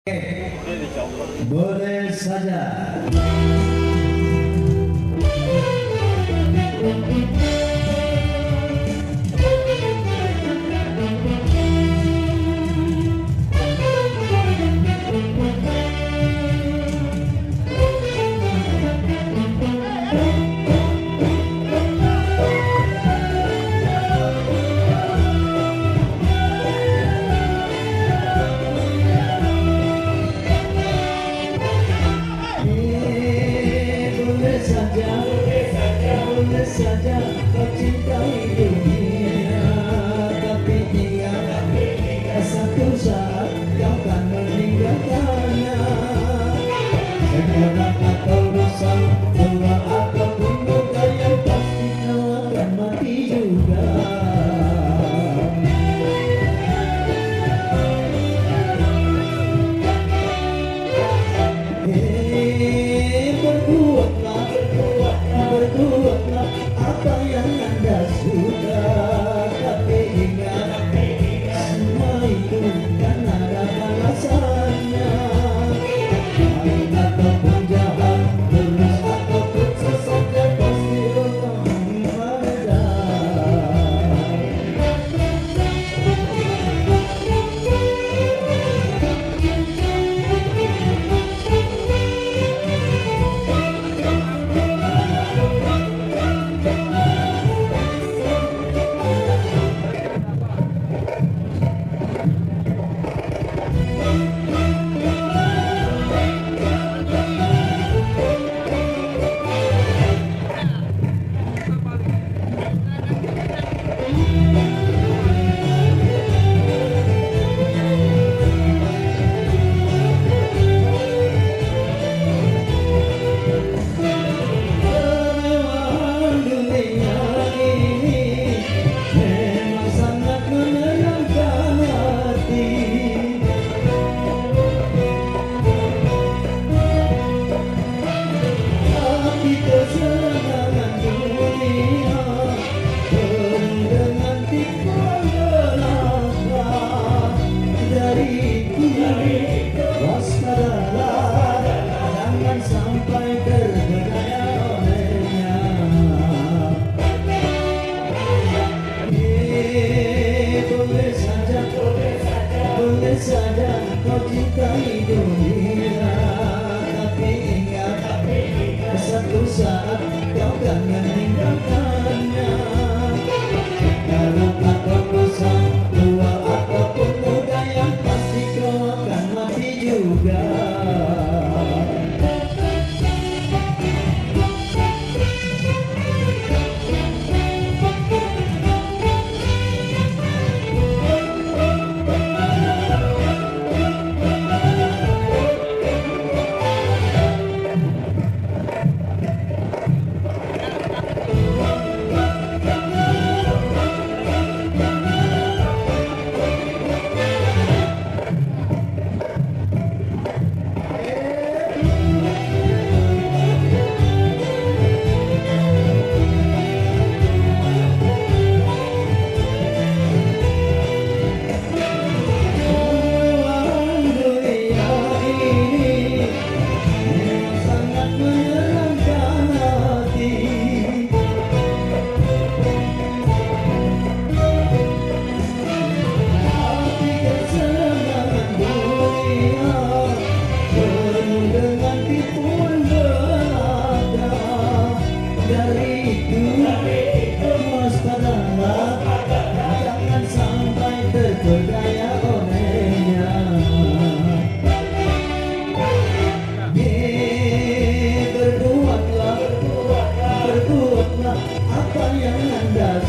Boleh saja. Boleh saja kau cintai dunia, tapi ingat satu saat kau akan meninggalkannya. Sekarang atau lusa, tua ataupun muda, yang pasti kau akan mati juga. Berbuatlah apa yang Anda suka, tapi ingat semua itu kan ada balasannya. Baik ataupun jahat, lurus ataupun sesat, dan pasti bertanggung pada. Waspadalah, jangan sampai terpedaya olehnya. Boleh saja kau cintai dunia, tapi ingat satu saat kau akan meninggalkannya. Sekarang atau lusa, tua ataupun muda, yang pasti kau akan mati juga. Jangan sampai terpedaya olehnya. Berbuatlah apa yang Anda